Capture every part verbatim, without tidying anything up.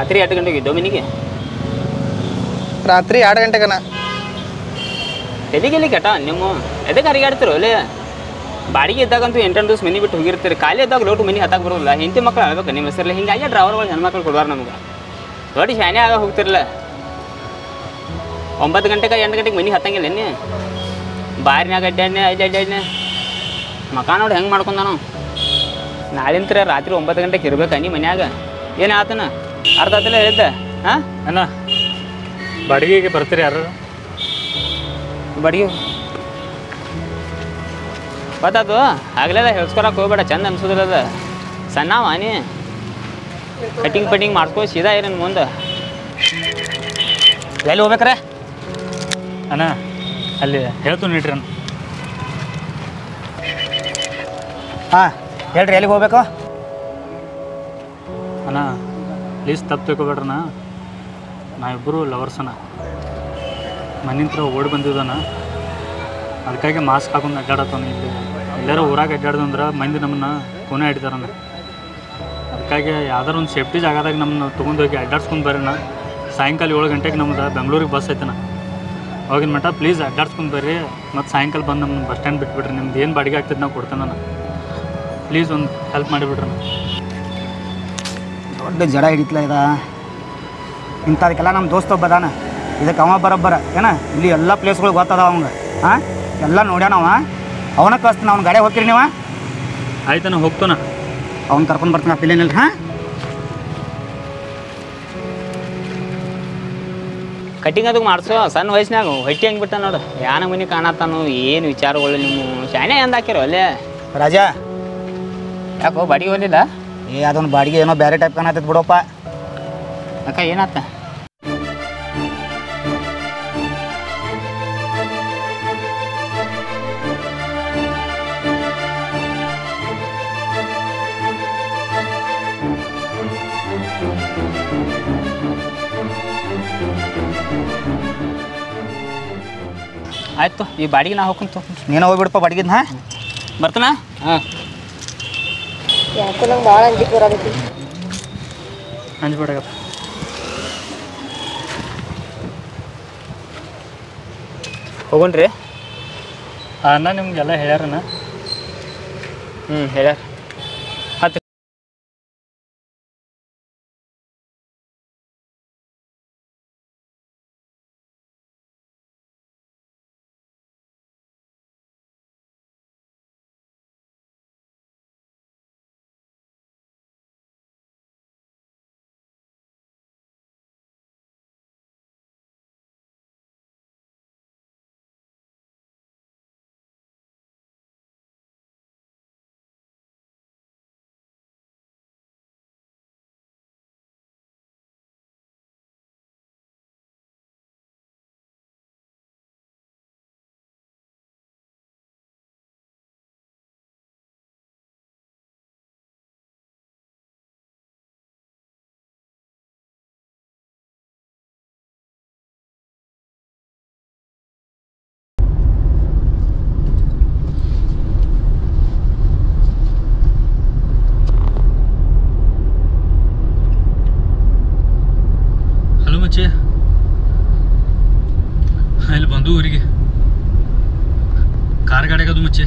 ರಾತ್ರಿ ಎರಡು ಗಂಟೆಗೆ ಇದ್ದೋ ಮನೆಗೆ ರಾತ್ರಿ ಎರಡು ಗಂಟೆಗನ ಎಲ್ಲಿಗೆಲ್ಲಿ ಕೆಟ್ಟ ನಿಮ್ಮ ಎದಕ್ಕೆ ಅರಿಗಾಡ್ತಿರೋ ಅಲ್ಲೇ ಬಾಡಿಗೆ ಇದ್ದಾಗಂತೂ ಎಂಟೆಂಟು ದಿವಸ ಮನೆ ಬಿಟ್ಟು ಹೋಗಿರ್ತೀರಿ ಖಾಲಿ ಇದ್ದಾಗ ಲೋಟು ಮನೆ ಹತ್ತಾಗ ಬರೋಲ್ಲ ಹೆಂಡತಿ ಮಕ್ಳು ಆಗ್ಬೇಕು ನಿಮ್ಮ ಹೆಸರಲ್ಲಿ ಹಿಂಗಾಗಿ ಡ್ರೈವರ್ಗಳು ಹೆಣ್ಮಕ್ಳು ಕೊಡುವಾರ ನಮ್ಗೆ ದೊಡ್ಡ ಶಾನೆ ಆಗ ಹೋಗ್ತಿರಲ್ಲ ಒಂಬತ್ತು ಗಂಟೆಗೆ ಎಂಟು ಗಂಟೆಗೆ ಮನೆ ಹತ್ತಂಗಿಲ್ಲ ಎಣ್ಣೆ ಬಾರಿನಾಗ ಅಡ್ಡಾಡ್ನೆ ಐದು ಅಡ್ಡಾಡ್ನೆ ಮಕ ನೋಡಿ ಹೆಂಗೆ ಮಾಡ್ಕೊಂಡ ನಾವು ನಾಳಿಂತ್ರ ರಾತ್ರಿ ಒಂಬತ್ತು ಗಂಟೆಗೆ ಇರ್ಬೇಕು ನೀ ಮನ್ಯಾಗ ಏನು ಆತನ ಅರ್ಧ ಆತಲ್ಲ ಹೇಳಿದ್ದ ಹಾಂ ಅಣ್ಣ ಬಾಡಿಗೆಗೆ ಬರ್ತೀರಿ ಯಾರು ಬಾಡಿಗೆ ಗೊತ್ತಾತು ಆಗ್ಲೆಲ್ಲ ಹೇಳ್ಸ್ಕೊಳಕ್ಕೆ ಹೋಗ್ಬೇಡ ಚಂದ ಅನ್ಸೋದಿಲ್ಲದ ಸಣ್ಣವ ನೀ ಕಟಿಂಗ್ ಪಟಿಂಗ್ ಮಾಡ್ಕೋ ಸೀದಾ ಇರನ್ ಮುಂದೆ ಎಲ್ಲಿ ಹೋಗ್ಬೇಕ್ರೆ ಅಣ್ಣ ಅಲ್ಲಿ ಹೇಳ್ತು ನೀಡ್ರಿ ಅಣ್ಣ ಹಾಂ ಹೇಳ್ರಿ ಎಲ್ಲಿಗೆ ಹೋಗ್ಬೇಕು ಅಣ್ಣ ಪ್ಲೀಸ್ ತಪ್ಪು ತಿಳ್ಕೊಬೇಡ್ರಣ್ಣ ನಾವಿಬ್ಬರು ಲವರ್ಸನ ಮನಿಂತ್ರ ಓಡಿ ಬಂದಿದ್ದಣ್ಣ ಅದಕ್ಕಾಗಿ ಮಾಸ್ಕ್ ಹಾಕೊಂಡು ಅಡ್ಡಾಡತ್ತವನ ಇಲ್ಲಿ ಎಲ್ಲರೂ ಊರಾಗ ಅಡ್ಡಾಡ್ದಂದ್ರೆ ಮಂದಿ ನಮ್ಮನ್ನ ಕೊನೆ ಹಿಡಿತಾರಣ್ಣ ಅದಕ್ಕಾಗಿ ಯಾವ್ದಾರು ಒಂದು ಸೇಫ್ಟಿ ಜಾಗದಾಗ ನಮ್ಮನ್ನ ತೊಗೊಂಡೋಗಿ ಅಡ್ಡಾಡ್ಸ್ಕೊಂಡು ಬರ್ರಣ್ಣ ಸಾಯಂಕಾಲ ಏಳು ಗಂಟೆಗೆ ನಮ್ದು ಬೆಂಗಳೂರಿಗೆ ಬಸ್ ಐತಣ್ಣ ಹೋಗಿನ ಮಟ್ಟ ಪ್ಲೀಸ್ ಅಡ್ಡಾಡ್ಸ್ಕೊಂಡು ಬರ್ರಿ ಮತ್ತು ಸಾಯಂಕಾಲ ಬಂದು ನಮ್ಮ ಬಸ್ ಸ್ಟ್ಯಾಂಡ್ ಬಿಟ್ಬಿಡ್ರಿ ನಿಮ್ದು ಏನು ಬಾಡಿಗೆ ಆಗ್ತದೆ ನಾವು ಕೊಡ್ತೇನೆ ಪ್ಲೀಸ್ ಒಂದು ಹೆಲ್ಪ್ ಮಾಡಿಬಿಡ್ರಣ್ಣ ದೊಡ್ಡ ಜಡ ಹಿಡಿತ್ಲ ಇದ ಇಂಥದಕ್ಕೆಲ್ಲ ನಮ್ಮ ದೋಸ್ತ ಒಬ್ಬ ಅದಾನ ಇದಕ್ಕೆ ಅವ ಬರೋಬ್ಬರ ಏನ ಇಲ್ಲಿ ಎಲ್ಲ ಪ್ಲೇಸ್ಗಳು ಗೊತ್ತದ ಅವಂಗೆ ಹಾಂ ಎಲ್ಲ ನೋಡ್ಯಾನ ಅವ ಅವನ ಕಳಿಸ್ತಾನ ಅವ್ನ ಗಾಡಿ ಹೋಗ್ತೀರಿ ನೀವು ಆಯ್ತಣ್ಣ ಹೋಗ್ತಾನ ಅವ್ನು ಕರ್ಕೊಂಡು ಬರ್ತಾನ ಪಿಲ್ಲೇನಿಲ್ಲ ಹಾಂ ಕಟಿಂಗ್ ಅದಕ್ಕೆ ಮಾಡಿಸೋ ಸಣ್ಣ ವಯಸ್ಸಿನಾಗ ಹೊಟ್ಟಿ ಹಂಗೆ ಬಿಟ್ಟ ನೋಡು ಯಾನ ಮನೆ ಕಾಣತ್ತಾನು ಏನು ವಿಚಾರಗಳು ನಿಮ್ಮ ಶಾನೆ ಎಂದ ಹಾಕಿರೋ ಅಲ್ಲೇ ರಾಜಾ ಯಾಕೋ ಬಾಡಿಗೆ ಹೋಗಲಿಲ್ಲ ಏ ಅದೊಂದು ಬಾಡಿಗೆ ಏನೋ ಬೇರೆ ಟೈಪ್ ಕಾಣತ್ತೈತೆ ಬಿಡಪ್ಪ ಅಕ್ಕ ಏನಾತ ಆಯ್ತು ಈ ಬಾಡಿಗೆ ನಾ ಹೋಗ್ಕೊಂತ ನೀನು ಹೋಗ್ಬಿಡಪ್ಪ ಬಾಡಿಗೆದ ಹಾಂ ಬರ್ತಾನ ಹಾಂ ಯಾಕೋ ನಂಗೆ ಭಾಳ ಅಂಜಿಕೆ ಬರಾಕತ್ತಿ ಅಂಜ್ಬೇಡಗಪ್ಪ ಹೋಗೋಣ್ರಿ ಅಣ್ಣ ನಿಮ್ಗೆಲ್ಲ ಹೇಳ್ಯಾರಣ್ಣ ಹ್ಞೂ ಹೇಳ್ಯಾರ ಹತ್ತು ಮಚ್ಚಿ ಇಲ್ಲಿ ಬಂದು ಊರಿಗೆ ಕಾರ್ ಗಾಡಿಯಾಗದು ಮಚ್ಚಿ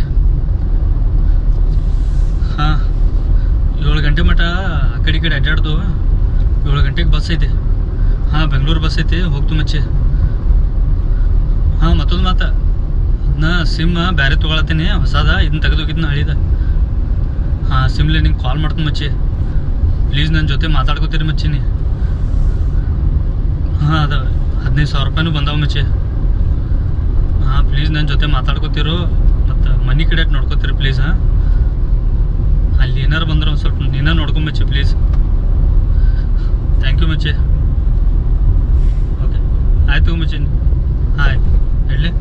ಹಾಂ ಏಳು ಗಂಟೆ ಮಟ್ಟ ಆ ಕಡೆ ಈ ಕಡೆ ಅಡ್ಡಾಡ್ದು ಏಳು ಗಂಟೆಗೆ ಬಸ್ ಐತಿ ಹಾಂ ಬೆಂಗಳೂರು ಬಸ್ ಐತಿ ಹೋಗ್ತು ಮಚ್ಚಿ ಹಾಂ ಮತ್ತೊಂದು ಮಾತು ಅದನ್ನ ಸಿಮ್ ಬೇರೆ ತೊಗೊಳತ್ತೀನಿ ಹೊಸದ ಇದನ್ನ ತೆಗೆದೋಗಿದ್ನ ಹಳಿದ ಹಾಂ ಸಿಮ್ಲೆ ನಿಂಗೆ ಕಾಲ್ ಮಾಡ್ತೀನಿ ಮಚ್ಚಿ ಪ್ಲೀಸ್ ನನ್ನ ಜೊತೆ ಮಾತಾಡ್ಕೋತೀರಿ ಮಚ್ಚಿ ನೀ ಹಾಂ ಅದ ಹದಿನೈದು ಸಾವಿರ ರೂಪಾಯಿನೂ ಬಂದಾವ ಮಚ್ಚಿ ಹಾಂ ಪ್ಲೀಸ್ ನನ್ನ ಜೊತೆ ಮಾತಾಡ್ಕೋತಿರು ಮತ್ತು ಮನೆ ಕಡೆ ನೋಡ್ಕೋತೀರಿ ಪ್ಲೀಸ್ ಹಾಂ ಅಲ್ಲಿ ಏನಾರು ಬಂದ್ರೆ ಒಂದು ಸ್ವಲ್ಪ ನೀನ ನೋಡ್ಕೊಂಬಚ್ಚಿ ಪ್ಲೀಸ್ ಥ್ಯಾಂಕ್ ಯು ಮಚ್ಚಿ ಓಕೆ ಆಯಿತು ಮಚ್ಚಿ ಹಾಂ ಆಯ್ತು ಹೇಳಿ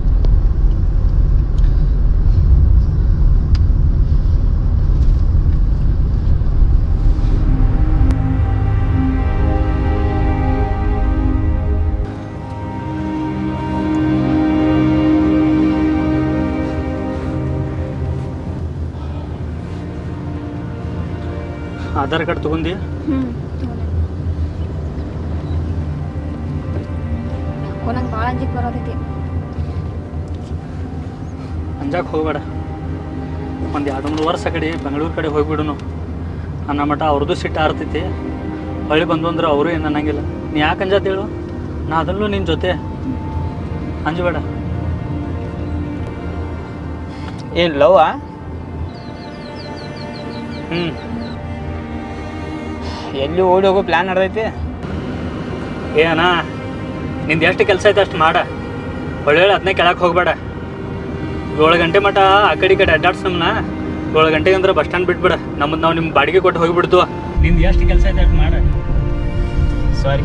ಆಧಾರ್ ಕಾರ್ಡ್ ತೊಗೊಂಡಿ ಯಾಕೋ ನಂಗೆ ಭಾಳ ಅಂಜಿಕೆ ಬರೋದೈತಿ. ಅಂಜಾಕೆ ಹೋಗ್ಬೇಡ. ಒಂದು ಎರಡು ಮೂರು ವರ್ಷ ಕಡೆ ಬೆಂಗಳೂರು ಕಡೆ ಹೋಗ್ಬಿಡುನು ಅನ್ನೋ ಮಟ್ಟ ಅವ್ರದ್ದು ಸಿಟ್ಟು ಆರ್ತೈತಿ. ಹೊಳ್ಳಿ ಬಂದು ಅಂದ್ರೆ ಅವರು ಏನು ಅನ್ನಂಗಿಲ್ಲ. ನೀ ಯಾಕೆ ಅಂಜಾತ ಹೇಳು, ನಾ ಅದಲ್ಲೂ ನಿನ್ನ ಜೊತೆ. ಅಂಜಬೇಡ. ಏನು ಲವ್ವಾ? ಹ್ಞೂ ಎಲ್ಲಿ ಓಡಿ ಹೋಗೋ ಪ್ಲ್ಯಾನ್ ನಡೆದೈತಿ? ಏ ಅಣ್ಣ, ನಿಂದು ಎಷ್ಟು ಕೆಲಸ ಐತೆ ಅಷ್ಟು ಮಾಡ. ಒಳ್ಳೆ ಅದನ್ನೇ ಕೆಳಕ್ಕೆ ಹೋಗ್ಬೇಡ. ಏಳು ಗಂಟೆ ಮಟ್ಟ ಆ ಕಡೆ ಈ ಕಡೆ ಅಡ್ಡಾಡ್ಸ್ ನಮ್ಮನ್ನ. ಏಳು ಗಂಟೆಗೆ ಅಂದ್ರೆ ಬಸ್ ಸ್ಟ್ಯಾಂಡ್ ಬಿಟ್ಬಿಡ. ನಮ್ಮದು ನಾವು ನಿಮ್ಮ ಬಾಡಿಗೆ ಕೊಟ್ಟು ಹೋಗಿಬಿಡ್ತು. ನಿಂದು ಎಷ್ಟು ಕೆಲಸ ಐತೆ ಅಷ್ಟು ಮಾಡ. ಸಾರಿ.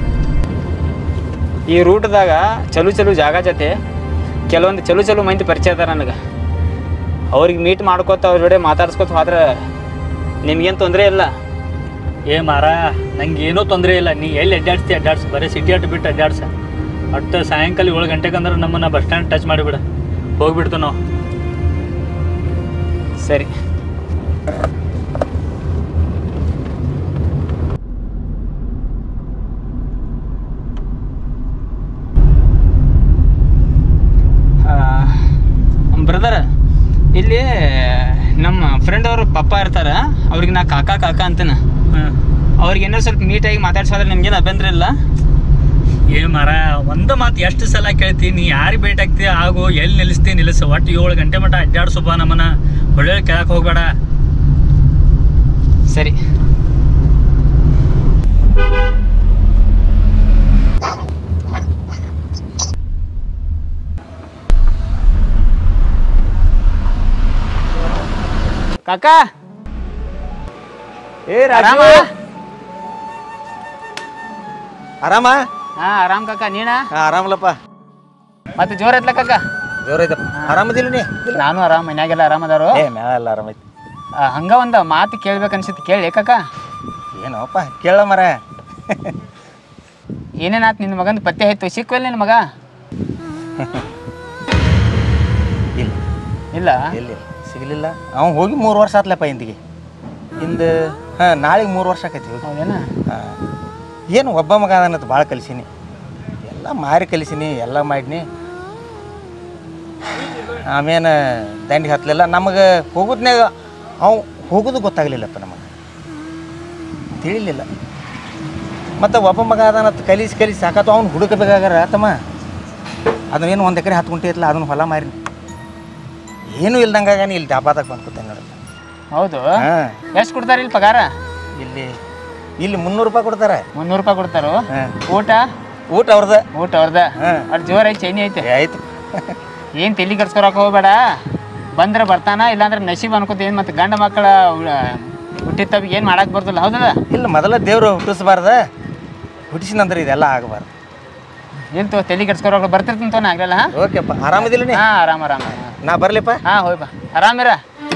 ಈ ರೂಟ್ದಾಗ ಚಲೋ ಚಲೋ ಜಾಗ ಜೊತೆ ಕೆಲವೊಂದು ಚಲೋ ಚಲೋ ಮಂದಿ ಪರಿಚಯ ಅದ ನನಗೆ. ಅವ್ರಿಗೆ ಮೀಟ್ ಮಾಡ್ಕೋತ ಅವ್ರ ಜೋಡೆ ಮಾತಾಡ್ಸ್ಕೊತ ಹೋದ್ರೆ ನಿಮ್ಗೇನು ತೊಂದರೆ ಇಲ್ಲ. ಏ ಮಾರ, ನಂಗೆ ಏನೂ ತೊಂದರೆ ಇಲ್ಲ. ನೀ ಎಲ್ಲಿ ಅಡ್ಡಾಡ್ಸ್ತಿ ಅಡ್ಡಾಡ್ಸಿ, ಬರೀ ಸಿಟಿ ಅಟ್ಟು ಬಿಟ್ಟು ಅಡ್ಡಾಡ್ಸ. ಅಟ್ಟು ಸಾಯಂಕಾಲ ಏಳು ಗಂಟೆಗೆ ಅಂದ್ರೆ ನಮ್ಮನ್ನು ಬಸ್ ಸ್ಟ್ಯಾಂಡ್ ಟಚ್ ಮಾಡಿಬಿಡ. ಹೋಗ್ಬಿಡ್ತು ನಾವು. ಸರಿ. ಬ್ರದರ್, ಇಲ್ಲಿ ನಮ್ಮ ಫ್ರೆಂಡ್ ಅವರು ಪಪ್ಪ ಇರ್ತಾರೆ. ಅವ್ರಿಗೆ ನಾ ಕಾಕಾ ಕಾಕಾ ಅಂತೇನೆ. ಅವ್ರಿಗೆ ಏನಾರು ಸ್ವಲ್ಪ ನೀಟಾಗಿ ಮಾತಾಡ್ಸೋದ್ರೆ ನಿಮ್ಗೇನು ಅಭ್ಯಂತರ ಇಲ್ಲ? ಏ ಮರ, ಒಂದು ಮಾತು ಎಷ್ಟು ಸಲ ಕೇಳ್ತಿ. ನೀ ಯಾರಿಗೆ ಭೇಟಿ ಆಗ್ತಿ ಆಗು, ಎಲ್ಲಿ ನಿಲ್ಲಿಸ್ತಿ ನಿಲ್ಲಿಸು. ಒಟ್ಟು ಏಳು ಗಂಟೆ ಮಟ್ಟ ಅಡ್ಡಾಡ್ಸಪ್ಪ ನಮ್ಮನ್ನ. ಒಳ್ಳೆ ಕೇಳಕ್ಕೆ ಹೋಗ್ಬೇಡ. ಸರಿ. ಕಾಕಾ, ಏ ರಾಜು, ಆರಾಮ? ಹಾ ಆರಾಮ್ ಕಾಕ. ನೀನ? ಹಾ ಆರಾಮಲ್ಲಪ್ಪ. ಮತ್ತೆ ಜೋರ್ ಐತ್ಲ ಕಾಕ? ಜೋರೈತಪ್ಪ. ಆರಾಮದಿಲ್ಲ ನೀ? ನಾನು ಆರಾಮ್. ಮನ್ಯಾಗೆಲ್ಲ ಆರಾಮದಾರು? ಏ ಮ್ಯಾಲ ಎಲ್ಲ ಆರಾಮೈತಿ. ಹಂಗ ಒಂದು ಮಾತು ಕೇಳ್ಬೇಕು ಅನ್ಸಿತ್ತು, ಕೇಳಿ ಕಾಕ. ಏನೋಪ್ಪ ಕೇಳ ಮರ. ಏನೇನಾತ್ ನಿನ್ನ ಮಗಂದು ಪತ್ತೆ ಆಯ್ತು? ಸಿಕ್ವಲ್ಲ ನಿನ್ನ ಮಗ? ಇಲ್ಲ ಇಲ್ಲ ಎಲ್ಲಿ ಸಿಗಲಿಲ್ಲ. ಅವ್ನು ಹೋಗಿ ಮೂರು ವರ್ಷ ಆತ್ಲಪ್ಪ ಇಂದಿಗೆ. ಇಂದು ಹಾಂ ನಾಳೆಗೆ ಮೂರು ವರ್ಷ ಆಕೈತಿ ಹೋಗಿ. ಹೌದೇನ? ಹಾಂ, ಏನು ಒಬ್ಬ ಮಗ ಅದನ್ನತ್ತು ಭಾಳ ಕಲಿಸೀನಿ. ಎಲ್ಲ ಮಾರಿ ಕಲಿಸೀನಿ, ಎಲ್ಲ ಮಾಡಿನಿ. ಆಮೇಲೆ ದಂಡಿಗೆ ಹತ್ತಲಿಲ್ಲ. ನಮಗೆ ಹೋಗೋದ್ನಾಗ ಅವು ಹೋಗೋದು ಗೊತ್ತಾಗಲಿಲ್ಲಪ್ಪ ನಮಗೆ, ತಿಳಿಲಿಲ್ಲ. ಮತ್ತು ಒಬ್ಬ ಮಗ ಅದನ್ನತ್ತು ಕಲಿಸಿ ಕಲಿಸಿ ಸಾಕತ್ತು. ಅವ್ನು ಹುಡುಕಬೇಕಾಗಾರ ತಮ್ಮ ಅದನ್ನೇನು ಒಂದು ಎಕರೆ ಹತ್ತು ಗುಂಟೆ ಐತಲ್ಲ, ಅದನ್ನು ಹೊಲ ಮಾರಿನಿ. ಏನೂ ಇಲ್ದಂಗಾಗ ಇಲ್ಲಿ ಡಾಬಾದಾಗ ಬಂದ್ಕೊತೇನೆ ನೋಡಿ. ಹೌದು? ಹಾಂ. ಎಷ್ಟು ಕೊಡ್ತಾರೆ ಇಲ್ಲಿ ಪಗಾರ? ಇಲ್ಲಿ ಇಲ್ಲಿ ಮುನ್ನೂರು ರೂಪಾಯಿ ಕೊಡ್ತಾರೆ. ಮುನ್ನೂರು ರೂಪಾಯಿ ಕೊಡ್ತಾರೋ? ಹಾಂ. ಊಟ? ಊಟ ಅವ್ರದ. ಊಟ ಅವ್ರದ? ಹಾಂ. ಅಷ್ಟು ಜೋರ್ ಐತೆ, ಚೈನಿ ಐತೆ. ಆಯ್ತು. ಏನು ತಲೆ ಕೆಡ್ಸ್ಕೊಳಕ್ಕೆ ಹೋಗ್ಬೇಡ. ಬಂದ್ರೆ ಬರ್ತಾನ, ಇಲ್ಲಾಂದ್ರೆ ನಸೀಬ್ ಅನ್ಕೋತ. ಏನು ಮತ್ತು ಗಂಡ ಮಕ್ಕಳ ಹುಟ್ಟಿತ್ತವ ಏನು ಮಾಡಕ್ಕೆ ಬರ್ತಲ್ಲ? ಹೌದಲ್ಲ? ಇಲ್ಲ, ಮೊದಲ ದೇವರು ಹುಟ್ಟಿಸ್ಬಾರ್ದ, ಹುಟ್ಟಿಸಿನಂದ್ರೆ ಇದೆಲ್ಲ ಆಗಬಾರ್ದು. ಏನು ತೋ ತಲೆ ಕೆಡ್ಸ್ಕೊಳಕ್ಕೆ ಬರ್ತಿರ್ತಂತ ಆಗಲ್ಲ? ಹಾಂ ಓಕೆಪ್ಪ. ಆರಾಮದಿಲ್ಲ ನೀ? ಹಾಂ ಆರಾಮ ಆರಾಮ. ನಾ ಬರ್ಲಿಪ್ಪ? ಹಾಂ ಹೋಯ್ ಬಾ. ಆರಾಮಿರ?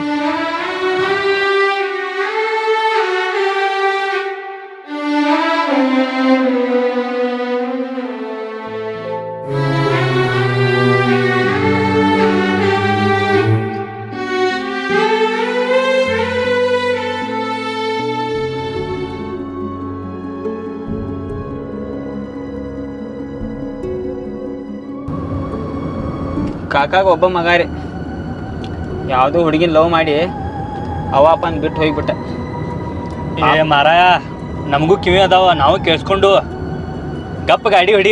ಕಾಕಾಗ ಒಬ್ಬ ಮಗ ರೀ, ಯಾವುದೋ ಹುಡುಗಿನ ಲವ್ ಮಾಡಿ ಅವ ಅಪ್ಪನ ಬಿಟ್ಟು ಹೋಗಿಬಿಟ್ಟ. ಏ ಮಾರ, ನಮಗೂ ಕಿವಿ ಅದಾವ, ನಾವು ಕೇಳಿಸ್ಕೊಂಡು ಗಪ್ಪ ಗಾಡಿ ಹೊಡಿ.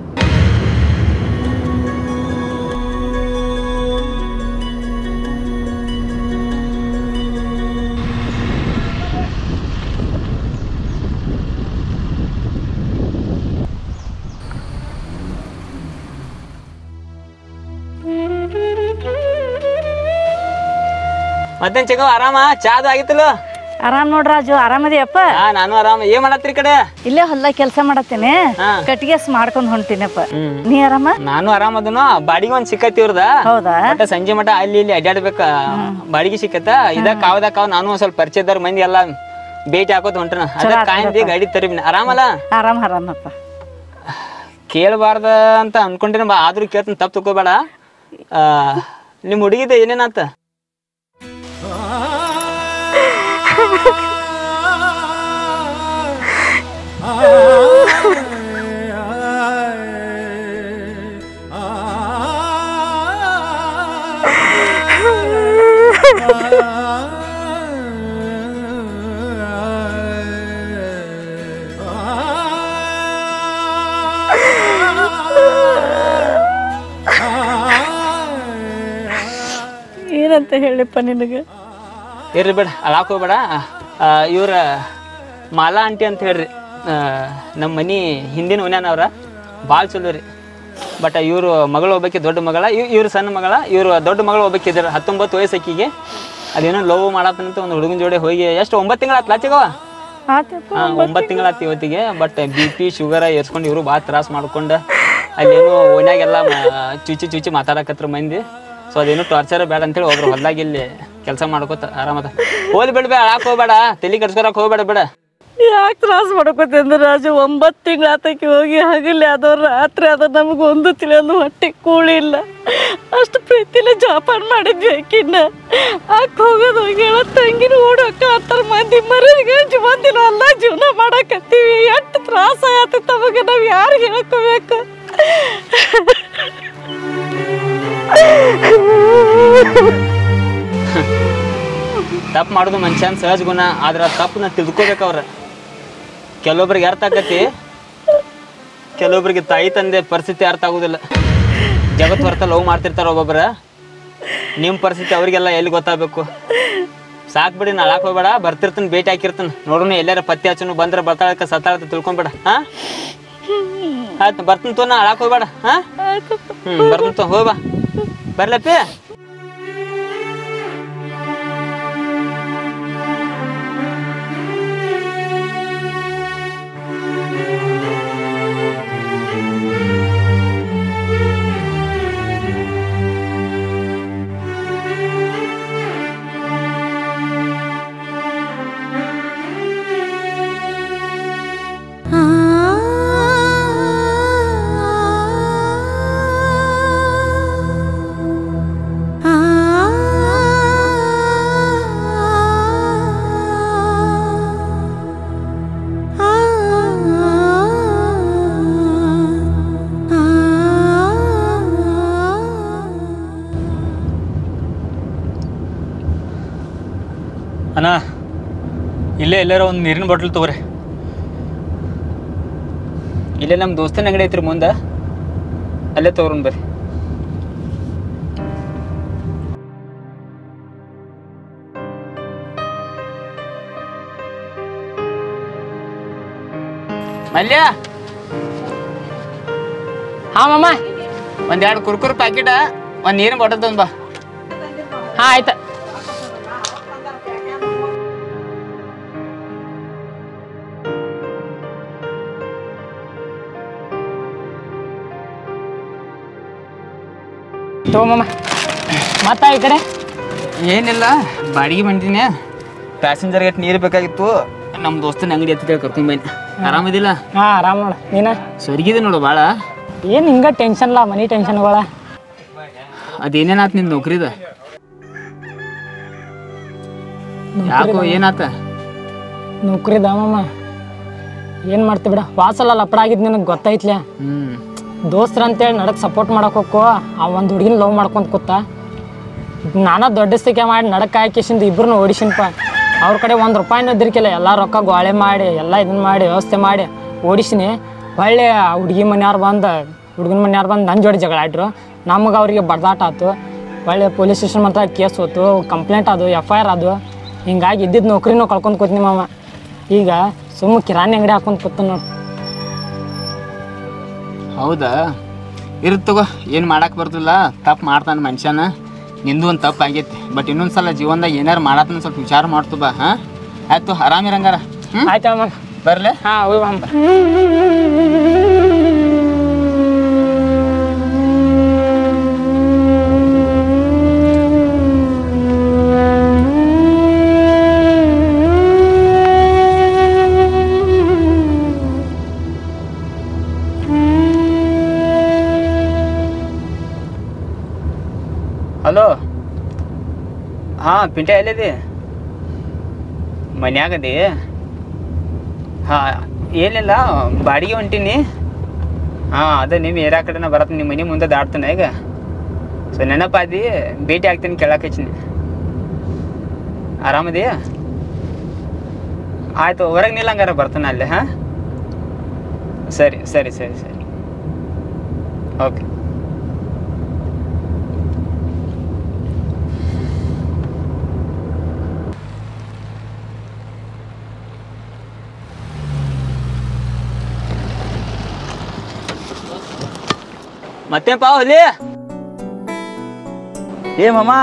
ಮತ್ತೇನ್ ಚಿಕ್ಕ ಆರಾಮ? ಚಾದು ಆಗಿತ್ತಲ್ಲ? ಆರಾಮ್ ನೋಡ್ರ ರಾಜು, ಆರಾಮದಿಯಪ್ಪ? ಹಾ ನಾನು ಆರಾಮ. ಏನ್ ಮಾಡತ್ರಿ ಕಡೆ? ಇಲ್ಲೇ ಹೊಲ್ದಾಗ ಕೆಲಸ ಮಾಡತ್ತೇನೆ, ಕಟ್ಟಿಗೆಸ್ ಮಾಡ್ಕೊಂಡ್ ಹೊಂಟಿನಪ್ಪ. ನೀ ಆರಾಮ? ನಾನು ಆರಾಮ ಅದನು. ಬಾಡಿಗೆ ಒಂದ್ ಸಿಕ್ಕೈತಿ ಇವ್ರದ. ಹೌದಾ? ಮತ್ತ ಸಂಜೆ ಮಠ ಅಲ್ಲಿ ಇಲ್ಲಿ ಅಡ್ಡಾಡ್ಬೇಕ, ಬಾಡಿಗೆ ಸಿಕ್ಕತ್ತ. ಇದ ಕಾವದ ಕಾವ್ ನಾನು ಒಂದ್ ಸ್ವಲ್ಪ ಪರಿಚಯದಾರ ಮಂದಿ ಎಲ್ಲ ಭೇಟಿ ಹಾಕೋತ ಹೊಂಟ್ರನ. ಅದ ಕಾಯಿಂದಿ ಗಾಡಿ ತರಿ. ಆರಾಮಲ್ಲ? ಆರಾಮ್ ಆರಾಮಪ್ಪ. ಕೇಳಬಾರ್ದ ಅಂತ ಅನ್ಕೊಂಡಿನ, ಬಾ ಆದ್ರೂ ಕೇಳ್ತಾನ, ತಪ್ಪು ತಗೋಬೇಡ. ನಿಮ್ ಹುಡುಗಿದ ಏನೇನಾತ? ಏನಂತ ಹೇಳಿಪ್ಪ ನಿನಗೆ? ಇರ್ರಿ ಬೇಡ ಅಳಾಕ್ ಹೋಗ್ಬೇಡ. ಇವ್ರ ಮಾಲಾ ಆಂಟಿ ಅಂತ ಹೇಳ್ರಿ, ನಮ್ಮ ಮನೆ ಹಿಂದಿನ ಮನ್ಯಾನವ್ರ, ಭಾಳ ಚಲೋ ರೀ. ಬಟ್ ಇವರು ಮಗಳು ಒಬ್ಬಾಕಿ ದೊಡ್ಡ ಮಗಳ, ಇವ್ ಇವ್ರು ಸಣ್ಣ ಮಗಳ, ಇವರು ದೊಡ್ಡ ಮಗಳು ಒಬ್ಬಾಕಿ ಇದ್ದಾರೆ. ಹತ್ತೊಂಬತ್ತು ವಯಸ್ಸು ಅಕ್ಕಿಗೆ. ಅದೇನೋ ಲವ್ ಮಾಡತ್ತಂತ ಒಂದು ಹುಡುಗನ ಜೋಡಿ ಹೋಗಿ ಎಷ್ಟು ಒಂಬತ್ತು ತಿಂಗಳು ಆತ್ ಲಾಚಿಗವ. ಹಾಂ ಒಂಬತ್ತು ತಿಂಗಳಾತು ಇವತ್ತಿಗೆ. ಬಟ್ ಬಿ ಪಿ ಶುಗರ ಏರ್ಸ್ಕೊಂಡು ಇವರು ಭಾಳ ತ್ರಾಸ ಮಾಡ್ಕೊಂಡು ಅಲ್ಲೇನು ಓನ್ಯಾಗೆಲ್ಲ ಚುಚ್ಚಿ ಚುಚ್ಚಿ ಮಾತಾಡಕತ್ರ ಮಂದಿ. ಸೊ ಅದೇನು ಟಾರ್ಚರ್ ಬೇಡ ಅಂತೇಳಿ ಒಬ್ರು ಹೊಲ್ದಾಗ ಇಲ್ಲಿ ಕೆಲಸ ಮಾಡ್ಕೋತ ಆರಾಮದ. ಹೋಲಿ ಬಿಡ್ಬೇಡ, ಅಳಾಕ್ ಹೋಗ್ಬೇಡ, ತಲೆ ಕೆಡ್ಸ್ಕೊಳಕ್ ಹೋಗ್ಬೇಡ ಬಿಡ. ಯಾಕೆ ತ್ರಾಸ ಮಾಡ್ಕೋತಿ ಅಂದ್ರೆ ರಾಜು, ಒಂಬತ್ತು ತಿಂಗಳ ಆತಕ್ಕೆ ಹೋಗಿ ಹಗಲಿ ಅದವ್ರು ರಾತ್ರಿ ಅದ ನಮ್ಗೆ ಒಂದು ತಿಳಿಯೋದು ಹೊಟ್ಟೆ ಕೂಳಿ ಇಲ್ಲ. ಅಷ್ಟು ಪ್ರೀತಿಲೇ ಜೋಪಾನ ಮಾಡಿದ್ವಿ ಆಕಿನ್ನ. ಆಕೆ ಹೋಗೋದು ಹೋಗಿ ಹೇಳೋ ತಂಗಿನ ಓಡೋಕ ಹತ್ತರ ಮಂದಿ ಮರಿಗೆ ಮಂದಿನ ಅಲ್ಲ ಜೀವನ ಮಾಡಕತ್ತೀವಿ. ಎಷ್ಟು ತ್ರಾಸ ಆಗತ್ತೆ ತಮಗೆ, ನಾವು ಯಾರು ಹೇಳ್ಕೋಬೇಕು? ತಪ್ಪು ಮಾಡೋದು ಮನುಷ್ಯನ ಸಹಜ ಗುಣ. ಆದ್ರೆ ತಪ್ಪನ್ನ ತಿಳ್ಕೊಬೇಕು ಅವ್ರ. ಕೆಲವೊಬ್ರಿಗೆ ಅರ್ಥ ಆಕತಿ, ಕೆಲವೊಬ್ರಿಗೆ ತಾಯಿ ತಂದೆ ಪರಿಸ್ಥಿತಿ ಅರ್ಥ ಆಗೋದಿಲ್ಲ. ಜಗತ್ತು ಹೊರತ ಲವ್ ಮಾಡ್ತಿರ್ತಾರೆ ಒಬ್ಬೊಬ್ಬರ. ನಿಮ್ಮ ಪರಿಸ್ಥಿತಿ ಅವ್ರಿಗೆಲ್ಲ ಎಲ್ಲಿ ಗೊತ್ತಾಗಬೇಕು? ಸಾಕು ಬಿಡಿ, ನಾ ಅಳಾಕ್ ಹೋಗ್ಬೇಡ, ಬರ್ತಿರ್ತಾನೆ, ಭೇಟಿ ಹಾಕಿರ್ತಾನೆ. ನೋಡೋಣ ಎಲ್ಲಾರ ಪತ್ತೆ ಹಚ್ಚನು, ಬಂದ್ರೆ ಬರ್ತಾಳಕ್ಕೆ ಸತ್ತಾಳಕ್ಕೆ ತಿಳ್ಕೊಂಬೇಡ. ಹಾಂ ಆಯ್ತು, ಬರ್ತೀನಿ ತೋ, ನಾ ಅಳಾಕ್ ಹೋಗ್ಬೇಡ. ಹಾಂ ಹ್ಞೂ ಬರ್ತೀನಿ ತೋ, ಹೋಗ್ಬಾ. ಬರ್ಲಪ್ಪಿ. ಅಣ್ಣ, ಇಲ್ಲೇ ಎಲ್ಲಾರ ಒಂದು ನೀರಿನ ಬಾಟ್ಲ್ ತೊಗೊರಿ. ಇಲ್ಲೇ ನಮ್ಮ ದೋಸ್ತನ ಅಂಗಡಿ ಐತ್ರಿ ಮುಂದೆ, ಅಲ್ಲೇ ತಗೋರೋಣ ಬರ್ರಿ. ಮಲ್ಯ, ಹಾಂ ಮಮ್ಮ, ಒಂದೆರಡು ಕುರ್ಕುರ್ ಪ್ಯಾಕೆಟ, ಒಂದು ನೀರಿನ ಬಾಟಲ್ ತಂದು ಬಾ. ಹಾಂ ಆಯ್ತಾ. ತಗೋಮಮ್ಮ. ಮತ್ತ ಈ ಕಡೆ ಏನಿಲ್ಲ, ಬಾಡಿಗೆ ಬಂದಿನಿ. ಪ್ಯಾಸೆಂಜರ್ಗೆ ನೀರು ಬೇಕಾಗಿತ್ತು. ನಮ್ಮ ದೋಸ್ತನ ಅಂಗಡಿ ಹತ್ತಿರ ಕರ್ಕೊಂಬಂದು. ಆರಾಮದಿಲ್ಲ? ಹಾಂ ಆರಾಮ್ ನೋಡ. ನೀನ ಸೊರ್ಗಿದೆ ನೋಡು ಭಾಳ. ಏನು ಹಿಂಗ ಟೆನ್ಷನ್ಲ, ಮನಿ ಟೆನ್ಷನ್ಗಳ. ಅದೇನೇನಾತ್ ನಿಂದು ನೌಕರಿದ? ಯಾಕೋ ಏನಾತ? ನೌಕರಿದ ಮಮ್ಮ ಏನು ಮಾಡ್ತಿ ಬಿಡ. ವಾಸಲ್ಲ ಲಪಡ ಆಗಿದ್ದು ನಿನಗೆ ಗೊತ್ತೈತ್ಲೆ. ಹ್ಞೂ ದೋಸ್ತ್ರ ಅಂತೇಳಿ ನಡಕ್ಕೆ ಸಪೋರ್ಟ್ ಮಾಡಕ್ಕೆ ಹೋಗೋ, ಆ ಒಂದು ಹುಡುಗಿನ ಲವ್ ಮಾಡ್ಕೊಂತ ಕೂತ. ನಾನಾ ದೊಡ್ಡಸ್ತಿಕೆ ಮಾಡಿ ನಡಕ್ಕೆ ಹಾಕಿಸಿಂದ ಇಬ್ಬರನ್ನ ಓಡಿಸಿನಪ್ಪ. ಅವ್ರ ಕಡೆ ಒಂದು ರೂಪಾಯಿನೂ ಇದ್ದಿರ್ಕಿಲ್ಲ. ಎಲ್ಲ ರೊಕ್ಕ ಗೋಳೆ ಮಾಡಿ ಎಲ್ಲ ಇದನ್ನ ಮಾಡಿ ವ್ಯವಸ್ಥೆ ಮಾಡಿ ಓಡಿಸಿನಿ. ಒಳ್ಳೆ ಹುಡುಗಿ ಮನೆಯವ್ರು ಬಂದು ಹುಡುಗನ ಮನೆಯವ್ರು ಬಂದು ನನ್ನ ಜೋಡಿ ಜಗಳ ಆಡ್ರು. ನಮಗೆ ಅವ್ರಿಗೆ ಬಡ್ದಾಟ ಆಯ್ತು. ಒಳ್ಳೆ ಪೊಲೀಸ್ ಸ್ಟೇಷನ್ ಮಾತ್ರ ಕೇಸ್ ಹೋಯ್ತು, ಕಂಪ್ಲೇಂಟ್ ಅದು, ಎಫ್ ಐ ಆರ್ ಅದು. ಹಿಂಗಾಗಿ ಇದ್ದಿದ್ದು ನೌಕರಿನೂ ಕಳ್ಕೊಂಡು ಕೂತೀನಿ ಮಾಮ. ಈಗ ಸುಮ್ಮ ಕಿರಾಣಿ ಅಂಗಡಿ ಹಾಕೊಂಡು ಕೂತು ನೋಡಿ. ಹೌದಾ? ಇರುತ್ತೆ ತಗೋ, ಏನು ಮಾಡಕ್ಕೆ ಬರ್ತಿಲ್ಲ. ತಪ್ಪು ಮಾಡ್ತಾನೆ ಮನುಷ್ಯನ. ನಿಂದು ಒಂದು ತಪ್ಪು ಆಗೈತಿ. ಬಟ್ ಇನ್ನೊಂದು ಸಲ ಜೀವನದಾಗ ಏನಾರು ಮಾಡತ್ತನ ಸ್ವಲ್ಪ ವಿಚಾರ ಮಾಡ್ತು ಬಾ. ಹಾಂ ಆಯ್ತು, ಆರಾಮಿರಂಗಾರ. ಹ್ಞೂ ಆಯ್ತು ಅಮ್ಮ, ಬರಲೇ? ಹಾಂ ಹೋಗಿ ಮಾಮ. ಹಲೋ, ಹಾಂ ಪಿಂಟ ಎಲ್ಲಿದೆ? ಮನ್ಯಾಗದಿ? ಹಾಂ ಏನಿಲ್ಲ, ಬಾಡಿಗೆ ಹೊಂಟೀನಿ. ಹಾಂ ಅದೇ ನಿಮ್ಮ ಏರಿಯಾ ಕಡೆನ ಬರತ್ತೆ, ನಿಮ್ಮ ಮನೆ ಮುಂದೆ ದಾಟ್ತಾನೆ ಈಗ. ಸೊ ನೆನಪಾದಿ ಭೇಟಿ ಆಗ್ತೀನಿ, ಕೇಳಕ್ಕೆ ಹಚ್ಚಿನಿ. ಆರಾಮದೆಯಾ? ಆಯಿತು, ಹೊರಗೆ ನಿಲ್ಲಂಗಾರ ಬರ್ತಾನೆ ಅಲ್ಲೇ. ಹಾಂ, ಸರಿ ಸರಿ ಸರಿ ಸರಿ ಓಕೆ. ಮತ್ತೆ ಪಾವ್ ಹೊಲಿ. ಏ ಮಾಮ,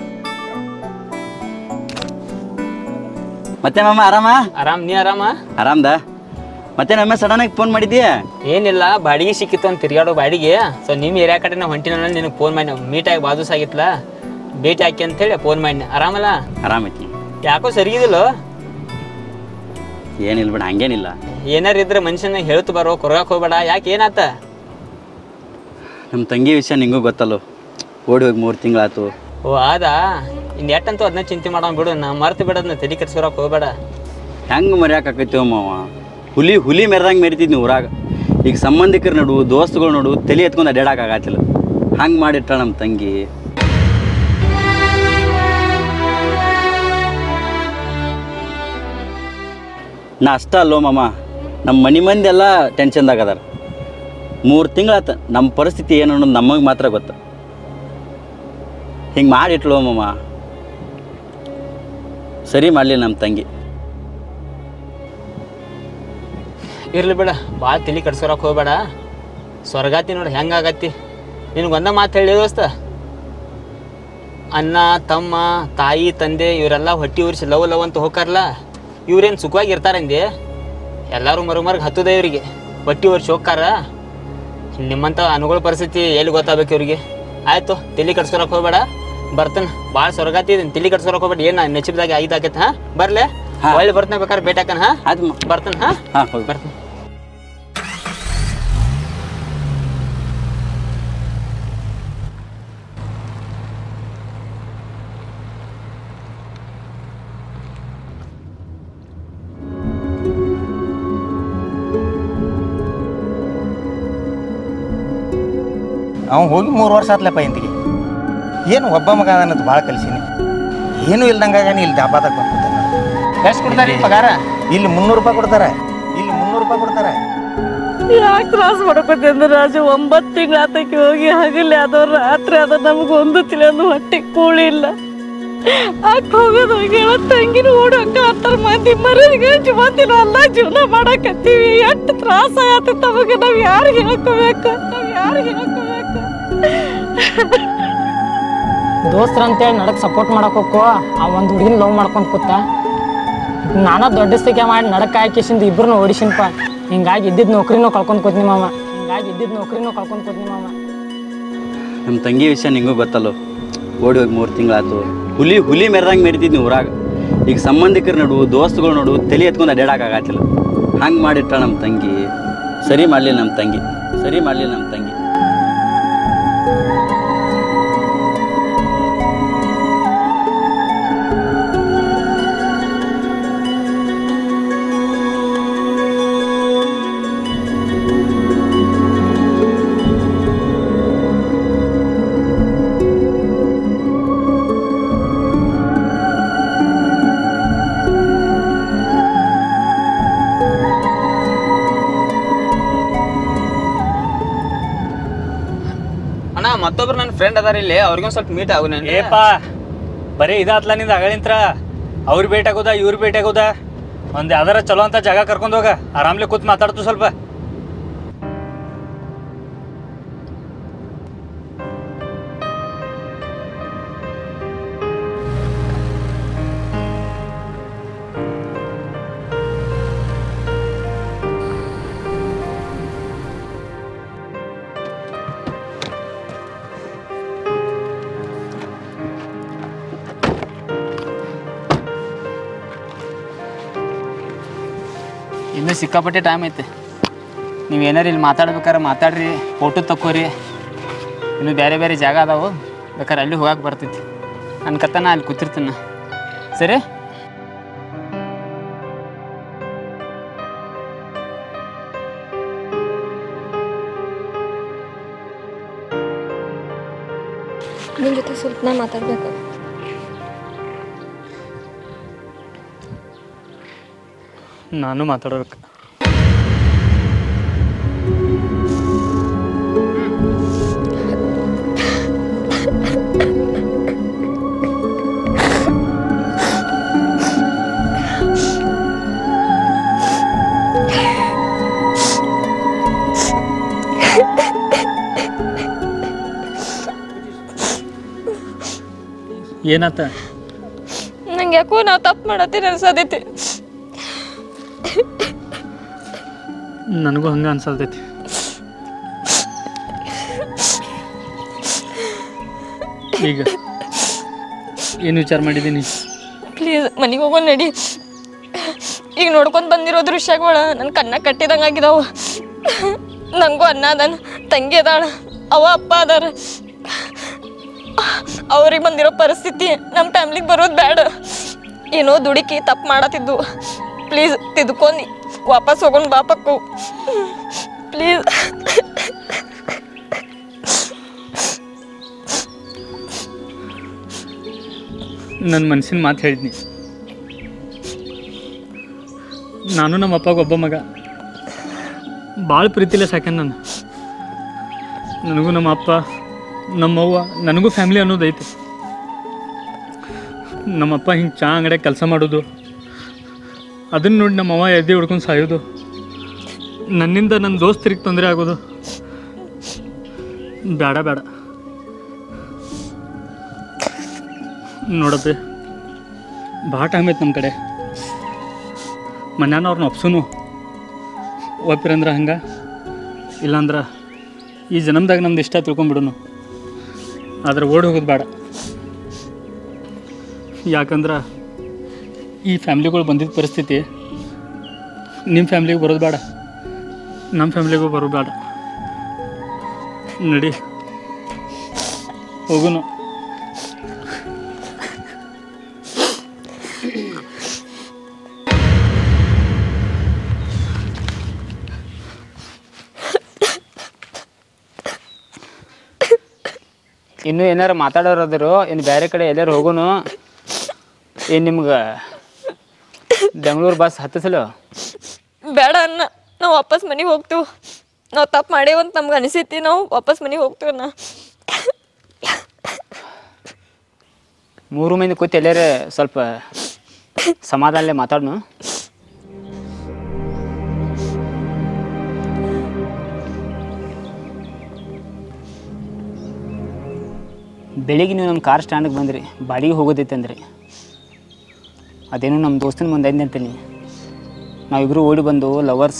ಮತ್ತೆ ಮಾಮ ಆರಾಮ? ಆರಾಮ್, ನೀ ಆರಾಮ? ಆರಾಮ್ದ. ಮತ್ತೆ ನಮ್ಮ ಸಡನ್ ಆಗಿ ಫೋನ್ ಮಾಡಿದ್ದೀಯ? ಏನಿಲ್ಲ, ಬಾಡಿಗೆ ಸಿಕ್ಕಿತ್ತು ಅಂತ ತಿರ್ಗಾಡೋ ಬಾಡಿಗೆ. ಸೊ ನಿಮ್ಮ ಏರಿಯಾ ಕಡೆ ನಾ ಹೊಂಟಿನ ನಿನಗೆ ಫೋನ್ ಮಾಡಿ ಮೀಟಾಗಿ ಬಾಜು ಸಾಗಿತ್ಲ, ಭೇಟಿ ಹಾಕಿ ಅಂತೇಳಿ ಫೋನ್ ಮಾಡಿ. ಆರಾಮಲ್ಲ? ಆರಾಮೈತಿ. ಯಾಕೋ ಸರಿಗಿದಿಲ್ಲ? ಏನಿಲ್ಲ ಬಿಡ, ಹಂಗೇನಿಲ್ಲ. ಏನಾರು ಇದ್ರೆ ಮನುಷ್ಯನ ಹೇಳ್ತು ಬರೋ, ಕೊರಗಕ್ಕೆ ಹೋಗ್ಬೇಡ. ಯಾಕೆ, ಏನಾತ? ನಮ್ಮ ತಂಗಿ ವಿಷಯ ನಿಂಗೂ ಗೊತ್ತಲ್ಲ, ಓಡಿ ಹೋಗಿ ಮೂರು ತಿಂಗಳಾತು. ಓ ಅದಾ, ಇನ್ನು ಎಟ್ಟಂತೂ ಅದನ್ನ ಚಿಂತೆ ಮಾಡೋಣ ಬಿಡು. ನಾ ಮರ್ತು ಬಿಡೋದನ್ನ ತಲೆ ಕೆಡ್ಸ್ಕೊರಕ್ಕೆ ಹೋಗ್ಬೇಡ. ಹೆಂಗೆ ಮರ್ಯಾಕಾಕೈತಿವ ಮಾವ? ಹುಲಿ ಹುಲಿ ಮೆರೆದಂಗೆ ಮೆರಿತಿದ್ನಿ ಊರಾಗ. ಈಗ ಸಂಬಂಧಿಕರ ನಡು, ದೋಸ್ತುಗಳು ನೋಡು, ತಲೆ ಎತ್ಕೊಂಡು ಅಡ್ಡಾಡಕ್ಕಾಗತ್ತಿಲ್ಲ. ಹಂಗೆ ಮಾಡಿಟ್ಟ ನಮ್ಮ ತಂಗಿ. ನಾ ಅಷ್ಟ ಅಲ್ಲೋ ಮಾಮ, ನಮ್ಮ ಮನೆ ಮಂದಿ ಎಲ್ಲ ಟೆನ್ಷನ್ದಾಗ ಅದಾರ. ಮೂರು ತಿಂಗಳಾತ, ನಮ್ಮ ಪರಿಸ್ಥಿತಿ ಏನು ಅನ್ನೋದು ನಮಗೆ ಮಾತ್ರ ಗೊತ್ತು. ಹಿಂಗೆ ಮಾಡಿಟ್ಲೋ ಮಾಮ, ಸರಿ ಮಾಡಲಿಲ್ಲ ನಮ್ಮ ತಂಗಿ. ಇರ್ಲಿ ಬಿಡ, ಭಾಳ ತಲೆ ಕಡ್ಸ್ಕೊರಕ್ಕೆ ಹೋಗ್ಬೇಡ. ಸ್ವರ್ಗಾತಿ ನೋಡಿ ಹೆಂಗಾಗತ್ತಿ. ನಿನಗೊಂದ ಮಾತು ಹೇಳಿ ದೋಸ್ತ, ಅಣ್ಣ ತಮ್ಮ ತಾಯಿ ತಂದೆ ಇವರೆಲ್ಲ ಹೊಟ್ಟೆ ಉರಿಸಿ ಲವ್ ಲವ್ ಅಂತ ಹೋಗ್ತಾರಲ್ಲ, ಇವ್ರೇನು ಸುಖವಾಗಿ ಇರ್ತಾರಂದೆ? ಎಲ್ಲರೂ ಮರುಮರ್ಗೆ ಹತ್ತದ ಇವ್ರಿಗೆ ಹೊಟ್ಟೆ ಉರಿಸಿ ಹೋಗ್ತಾರ. ನಿಮ್ಮಂಥ ಅನುಗುಳ ಪರಿಸ್ಥಿತಿ ಎಲ್ಲಿ ಗೊತ್ತಾಗಬೇಕು ಇವ್ರಿಗೆ. ಆಯಿತು, ತಲೆ ಕಡ್ಸ್ಕೊರಕ್ಕೆ ಹೋಗ್ಬೇಡ, ಬರ್ತಾನೆ. ಭಾಳ ಸ್ವರ್ಗಾತಿ ಇದೀನಿ, ತಲೆ ಕಡ್ಸ್ಕೊರಕ್ಕೆ ಹೋಗ್ಬೇಡ. ಏನು ನೆಚ್ಚಿದಾಗ ಆಗಿದ್ದಾಕೈತೆ? ಹಾಂ, ಬರ್ಲೆ ಒಳ್ಳೆ ಬರ್ತಾನೆ, ಬೇಕಾದ್ರೆ ಬೇಟಾಕನ. ಹಾಂ ಅದು ಬರ್ತಾನೆ. ಹಾಂ ಹಾಂ ಹೋಗಿ ಬರ್ತಾನೆ. ಅವ್ನು ಹೋಗಿ ಮೂರು ವರ್ಷ ಆತ್ಲಪ್ಪ ಇಂತಿಗೆ. ಏನು ಒಬ್ಬ ಮಗ ಅನ್ನೋದು ಭಾಳ ಕಲಿಸೀನಿ. ಏನೂ ಇಲ್ದಂಗಾಗಾನಿ ಇಲ್ಲಿ ಡಾಬಾದಾಗ ಬಂದ್ಬಿಡ್ತಾನೆ. ಎಷ್ಟು ಕೊಡ್ತಾರೆ ಪಗಾರ? ಇಲ್ಲಿ ಮುನ್ನೂರು ರೂಪಾಯಿ ಕೊಡ್ತಾರೆ, ಇಲ್ಲಿ ಮುನ್ನೂರು ರೂಪಾಯಿ ಕೊಡ್ತಾರೆ. ಯಾಕೆ ತ್ರಾಸ ಮಾಡ್ಕೋತಿ ಅಂದ್ರೆ ರಾಜು, ಒಂಬತ್ತು ತಿಂಗಳ ಆತಕ್ಕೆ ಹೋಗಿ ಹಗಲಿ ಆದವ್ರು ರಾತ್ರಿ ಆದ ನಮ್ಗೆ ಒಂದು ತಿಳಿಯೊಂದು ಹೊಟ್ಟೆಗೆ ಕೂಳಿ ಇಲ್ಲ. ಆಕೆ ಹೋಗೋದು ಹೋಗಿ ತಂಗಿನ ಓಡಿ ಅಕ್ಕ ಹತ್ತರ ಮಂದಿ ಮರಿಗೆ ಮಂದಿನ ಎಲ್ಲ ಜೀವನ ಮಾಡಕತ್ತೀವಿ. ಎಷ್ಟು ತ್ರಾಸ ಆಗತ್ತೆ ತಮಗೆ. ನಾವು ಯಾರು ಹೇಳ್ಕೋಬೇಕು? ನಾವು ಯಾರು ಹೇಳ್ಕೋಬೇಕು? ದೋಸ್ತ್ರ ಅಂತೇಳಿ ನಡಕ್ ಸಪೋರ್ಟ್ ಮಾಡಕ್ ಹೋಗೋ, ಆ ಒಂದು ಹುಡುಗಿನ ಲವ್ ಮಾಡ್ಕೊಂಡು ಕೂತ. ನಾನಾ ದೊಡ್ಡಸ್ತಿಕೆ ಮಾಡಿ ನಡಕ್ ಹಾಕಿಸಿಂದ ಇಬ್ರನ್ನ ಓಡಿಸಿನಪ್ಪ. ಹಿಂಗಾಗಿ ಇದ್ದಿದ್ದು ನೌಕರಿನೂ ಕಳ್ಕೊಂಡು ಕೂತ್ನಿ ಮಾವ. ಹಿಂಗಾಗಿ ಇದ್ದಿದ್ದು ನೌಕರಿನೂ ಕಳ್ಕೊಂಡು ಕೂತ್ನಿ ಮಾವ. ನಮ್ಮ ತಂಗಿ ವಿಷಯ ನಿಂಗೂ ಗೊತ್ತಲ್ಲ, ಓಡಿ ಹೋಗಿ ಮೂರು ತಿಂಗಳಾತು. ಹುಲಿ ಹುಲಿ ಮೆರೆದಂಗೆ ಮೆರಿತಿದ್ನಿ ಊರಾಗ. ಈಗ ಸಂಬಂಧಿಕರ ನಡು, ದೋಸ್ತುಗಳು ನೋಡು, ತಲೆ ಎತ್ಕೊಂಡು ಅಡ್ಡಾಡಕ್ಕಾಗತ್ತಿಲ್ಲ. ಹಂಗೆ ಮಾಡಿಟ್ಟ ನಮ್ಮ ತಂಗಿ. ಸರಿ ಮಾಡಲಿಲ್ಲ ನಮ್ಮ ತಂಗಿ, ಸರಿ ಮಾಡಲಿಲ್ಲ ನಮ್ಮ ತಂಗಿ. ಮತ್ತೊಬ್ರು ನನ್ನ ಫ್ರೆಂಡ್ ಅದಾರ ಇಲ್ಲಿ, ಅವ್ರಿಗೊಂದು ಸ್ವಲ್ಪ ಮೀಟ್ ಆಗು. ನಾನು ಏಪಾ ಬರೀ ಇದಾತ್ಲ ನಿಂದ ಅಗಳಿಂತ್ರ ಅವ್ರು ಭೇಟಿ ಆಗೋದ ಇವ್ರು ಭೇಟಿ ಆಗೋದ. ಒಂದು ಯಾವ್ದಾರ ಚಲೋ ಅಂತ ಜಾಗ ಕರ್ಕೊಂಡು ಹೋಗ, ಆರಾಮ್ಲೆ ಕೂತ್ ಮಾತಾಡ್ತು ಸ್ವಲ್ಪ. ಇನ್ನೂ ಸಿಕ್ಕಾಪಟ್ಟೆ ಟೈಮ್ ಐತೆ. ನೀವು ಏನಾರು ಇಲ್ಲಿ ಮಾತಾಡ್ಬೇಕಾರೆ ಮಾತಾಡ್ರಿ, ಫೋಟೋ ತಕ್ಕೋರಿ. ಇನ್ನು ಬೇರೆ ಬೇರೆ ಜಾಗ ಅದಾವು, ಬೇಕಾದ್ರೆ ಅಲ್ಲಿ ಹೋಗಕ್ಕೆ ಬರ್ತೈತಿ. ನನ್ನ ಕತ್ತನ ಅಲ್ಲಿ ಕೂತಿರ್ತೀನಿ. ಸರಿ, ನಿಮ್ಮ ಜೊತೆ ಸ್ವಲ್ಪ ನಾ ಮಾತಾಡ್ಬೇಕು. ನಾನು ಮಾತಾಡ್ಬೇಕು. ಏನಾತ? ನಂಗೆ ಯಾಕೋ ನಾವು ತಪ್ಪು ಮಾಡತ್ತೀನಿ ಅನ್ಸತೈತಿ. ನನಗೂ ಹಂಗೆ ಅನ್ಸಲ್ತೈತಿ. ಈಗ ಏನು ವಿಚಾರ ಮಾಡಿದ್ದೀನಿ? ಪ್ಲೀಸ್ ಮನೆಗೆ ಹೋಗೋಣ ನಡಿ. ಈಗ ನೋಡ್ಕೊಂಡು ಬಂದಿರೋ ದೃಶ್ಯಗಳು ನನ್ನ ಕಣ್ಣ ಕಟ್ಟಿದಂಗೆ ಆಗಿದಾವ. ನನಗೂ ಅಣ್ಣ ಅದಾನ, ತಂಗಿ ಅದಾಳ, ಅವ ಅಪ್ಪ ಅದಾರ. ಅವ್ರಿಗೆ ಬಂದಿರೋ ಪರಿಸ್ಥಿತಿ ನಮ್ಮ ಫ್ಯಾಮ್ಲಿಗೆ ಬರೋದು ಬೇಡ. ಏನೋ ದುಡುಕಿ ತಪ್ಪು ಮಾಡತ್ತಿದ್ದು. ಪ್ಲೀಸ್ ತಿದ್ಕೊಂಡು ವಾಪಸ್ ಹೋಗೋಣ ಬಾಪಕ್ಕು ಪ್ಲೀಸ್. ನನ್ನ ಮನಸ್ಸಿನ ಮಾತು ಹೇಳಿದ್ನಿ. ನಾನು ನಮ್ಮ ಅಪ್ಪಗೆ ಒಬ್ಬ ಮಗ, ಭಾಳ ಪ್ರೀತಿಲೇ ಸಾಕ್ಯಾನ ನಾನು. ನನಗೂ ನಮ್ಮ ಅಪ್ಪ ನಮ್ಮವ್ವ ನನಗೂ ಫ್ಯಾಮ್ಲಿ ಅನ್ನೋದೈತಿ. ನಮ್ಮಪ್ಪ ಹಿಂಗೆ ಚಾ ಅಂಗಡಿಯಾಗ ಕೆಲಸ ಮಾಡೋದು, ಅದನ್ನು ನೋಡಿ ನಮ್ಮವ್ವ ಎದೆ ಹೊಡ್ಕೊಂಡು ಸಾಯೋದು, ನನ್ನಿಂದ ನನ್ನ ದೋಸ್ತರಿಗೆ ತೊಂದರೆ ಆಗೋದು ಬೇಡ ಬೇಡ. ನೋಡಪ್ಪೆ, ಭಾಳ ಟೈಮ್ ಐತೆ ನಮ್ಮ ಕಡೆ. ಮನ್ಯಾನವ್ರನ್ನ ಒಪ್ಸುನು ಒಪ್ಪಿರಂದ್ರೆ ಹಂಗೆ, ಇಲ್ಲಾಂದ್ರೆ ಈ ಜನ್ಮದಾಗ ನಮ್ದು ಇಷ್ಟ ತಿಳ್ಕೊಂಬಿಡೋನು. ಆದ್ರೆ ಓಡಿ ಹೋಗೋದು ಬೇಡ. ಯಾಕಂದ್ರೆ ಈ ಫ್ಯಾಮ್ಲಿಗಳು ಬಂದಿದ್ದ ಪರಿಸ್ಥಿತಿ ನಿಮ್ಮ ಫ್ಯಾಮ್ಲಿಗೆ ಬರೋದು ಬೇಡ, ನಮ್ಮ ಫ್ಯಾಮ್ಲಿಗೂ ಬರೋದು ಬೇಡ. ನಡಿ ಹೋಗುನು. ಇನ್ನೂ ಏನಾರು ಮಾತಾಡೋರಾದ್ರು ಇನ್ನು ಬೇರೆ ಕಡೆ ಎಲ್ಲಾರು ಹೋಗೋನು? ಏನು ನಿಮ್ಗೆ ಬೆಂಗಳೂರು ಬಸ್ ಹತ್ತಿಸಲು ಬೇಡ ಅನ್ನ. ನಾವು ವಾಪಸ್ ಮನೆಗೆ ಹೋಗ್ತೀವಿ. ನಾವು ತಪ್ಪು ಮಾಡೇವಂತ ನಮ್ಗೆ ಅನಿಸೈತಿ. ನಾವು ವಾಪಸ್ ಮನೆಗೆ ಹೋಗ್ತೀವಿ ಅನ್ನ. ಮೂರು ಮಂದಿ ಕೂತು ಎಲ್ಲಾರೆ ಸ್ವಲ್ಪ ಸಮಾಧಾನಲೇ ಮಾತಾಡ್ನು. ಬೆಳಿಗ್ಗೆ ನೀವು ನಮ್ಮ ಕಾರ್ ಸ್ಟ್ಯಾಂಡಿಗೆ ಬಂದ್ರಿ, ಬಾಡಿಗೆ ಹೋಗೋದೈತೆ ಅಂದ್ರಿ. ಅದೇನೋ ನಮ್ಮ ದೋಸ್ತನ ಮುಂದೆ ಐದು ಅಂತೀನಿ. ನಾವಿಬ್ಬರು ಓಡಿ ಬಂದು ಲವರ್ಸ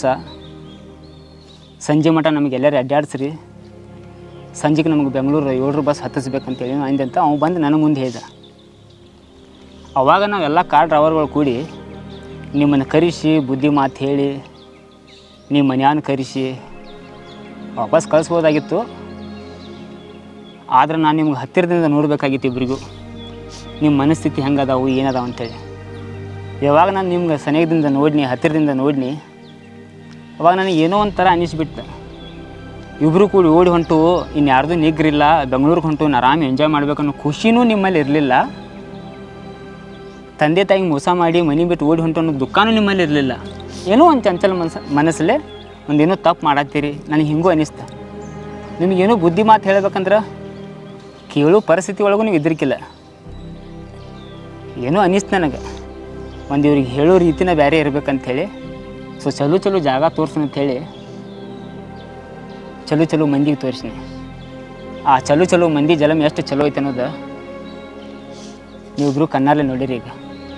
ಸಂಜೆ ಮಠ ನಮಗೆ ಎಲ್ಲರೂ ಅಡ್ಡಾಡ್ಸ್ರಿ, ಸಂಜೆಗೆ ನಮಗೆ ಬೆಂಗಳೂರು ಏಳರ ಬಸ್ ಹತ್ತಿಸ್ಬೇಕಂತೇಳಿ ಅಂದೆ ಅಂತ ಅವ್ನು ಬಂದು ನನ್ನ ಮುಂದೆ ಹೇಳ್ದ. ಅವಾಗ ನಾವೆಲ್ಲ ಕಾರ್ ಡ್ರೈವರ್ಗಳು ಕೂಡಿ ನಿಮ್ಮನ್ನು ಕರೆಸಿ ಬುದ್ಧಿ ಮಾತು ಹೇಳಿ ನಿಮ್ಮ ಮನ್ಯಾನ ಕರೆಸಿ ವಾಪಸ್ ಕಳಿಸ್ಬೋದಾಗಿತ್ತು. ಆದ್ರೆ ನಾನು ನಿಮ್ಗೆ ಹತ್ತಿರದಿಂದ ನೋಡಬೇಕಾಗಿತ್ತು ಇಬ್ಬರಿಗೂ, ನಿಮ್ಮ ಮನಸ್ಥಿತಿ ಹೆಂಗದಾವು ಏನದಾವು ಅಂತೇಳಿ. ಯಾವಾಗ ನಾನು ನಿಮ್ಗೆ ಸನಿಹದಿಂದ ನೋಡಿನಿ, ಹತ್ತಿರದಿಂದ ನೋಡಿನಿ, ಅವಾಗ ನನಗೆ ಏನೋ ಒಂಥರ ಅನ್ನಿಸ್ಬಿಟ್ಟು ಇಬ್ಬರು ಕೂಡಿ ಓಡಿ ಹೊಂಟು ಇನ್ನು ಯಾರ್ದು ನಿಗ್ರಿಲ್ಲ, ಬೆಂಗಳೂರಿಗೆ ಹೊಂಟು ಆರಾಮ ಎಂಜಾಯ್ ಮಾಡ್ಬೇಕನ್ನೋ ಖುಷಿನೂ ನಿಮ್ಮಲ್ಲಿ ಇರಲಿಲ್ಲ. ತಂದೆ ತಾಯಿಗೆ ಮೋಸ ಮಾಡಿ ಮನೆ ಬಿಟ್ಟು ಓಡಿ ಹೊಂಟು ಅನ್ನೋ ದುಃಖನೂ ನಿಮ್ಮಲ್ಲಿ ಇರಲಿಲ್ಲ. ಏನೋ ಒಂದು ಚಂಚಲ ಮನಸ್ಸು ಮನಸ್ಸಲ್ಲೇ ಒಂದೇನೋ ತಪ್ಪು ಮಾಡತ್ತೀರಿ. ನನಗೆ ಹಿಂಗೂ ಅನ್ನಿಸ್ತ. ನಿಮಗೇನೋ ಬುದ್ಧಿ ಮಾತು ಹೇಳ್ಬೇಕಂದ್ರೆ ಕೇಳೋ ಪರಿಸ್ಥಿತಿ ಒಳಗೂ ನೀವು ಇದ್ರಿಕಿಲ್ಲ. ಏನೋ ಅನ್ನಿಸ್ತು ನನಗೆ, ಒಂದು ಇವ್ರಿಗೆ ಹೇಳೋ ರೀತಿನ ಬೇರೆ ಇರ್ಬೇಕಂಥೇಳಿ. ಸೊ ಚಲೋ ಚಲೋ ಜಾಗ ತೋರ್ಸು ಅಂಥೇಳಿ ಚಲೋ ಚಲೋ ಮಂದಿಗೆ ತೋರಿಸಿನಿ. ಆ ಚಲೋ ಚಲೋ ಮಂದಿ ಜಲಮ್ ಎಷ್ಟು ಚಲೋ ಐತೆ ಅನ್ನೋದು ನೀವಿಬ್ರು ಕಣ್ಣಾರಲ್ಲೇ ನೋಡಿರಿ. ಈಗ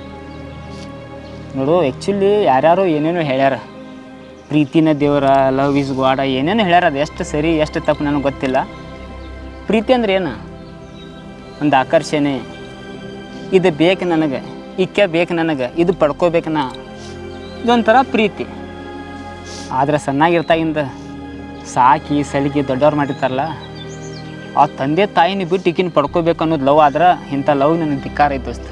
ನೋಡು, ಆ್ಯಕ್ಚುಲಿ ಯಾರ್ಯಾರೋ ಏನೇನೋ ಹೇಳ್ಯಾರ, ಪ್ರೀತಿನ ದೇವರ, ಲವ್ ಈಸ್ ಗಾಡ ಏನೇನೋ ಹೇಳ್ಯಾರ. ಅದು ಎಷ್ಟು ಸರಿ ಎಷ್ಟು ತಪ್ಪು ನನಗೆ ಗೊತ್ತಿಲ್ಲ. ಪ್ರೀತಿ ಅಂದ್ರೆ ಏನು? ಒಂದು ಆಕರ್ಷಣೆ, ಇದು ಬೇಕು ನನಗೆ, ಇಕ್ಕೆ ಬೇಕು ನನಗೆ, ಇದು ಪಡ್ಕೋಬೇಕು ನಾ, ಇದೊಂಥರ ಪ್ರೀತಿ. ಆದರೆ ಸಣ್ಣಾಗಿರ್ತಾಗಿಂದ ಸಾಕಿ ಸಲಿಗೆ ದೊಡ್ಡವ್ರು ಮಾಡಿರ್ತಾರಲ್ಲ, ಆ ತಂದೆ ತಾಯಿನ ಬಿಟ್ಟು ಈಕಿನ ಪಡ್ಕೋಬೇಕು ಅನ್ನೋದು ಲವ್ ಆದ್ರೆ ಇಂಥ ಲವ್ ನನಗೆ ಧಿಕ್ಕಾರ ಐತೆ ದೋಸ್ತ.